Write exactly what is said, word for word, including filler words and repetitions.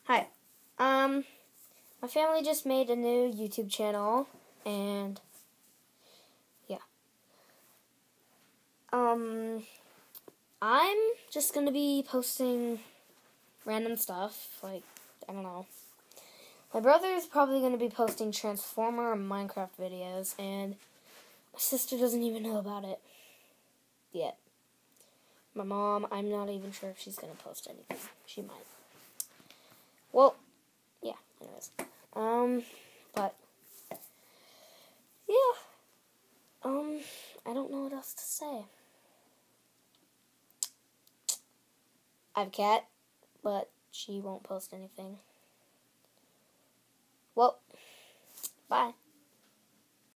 Hi. Um, my family just made a new YouTube channel, and yeah. Um, I'm just gonna be posting random stuff, like, I don't know. My brother is probably gonna be posting Transformer and Minecraft videos, and my sister doesn't even know about it yet. My mom, I'm not even sure if she's gonna post anything. She might. Well, yeah, anyways. Um, but, yeah. Um, I don't know what else to say. I have a cat, but she won't post anything. Well, bye.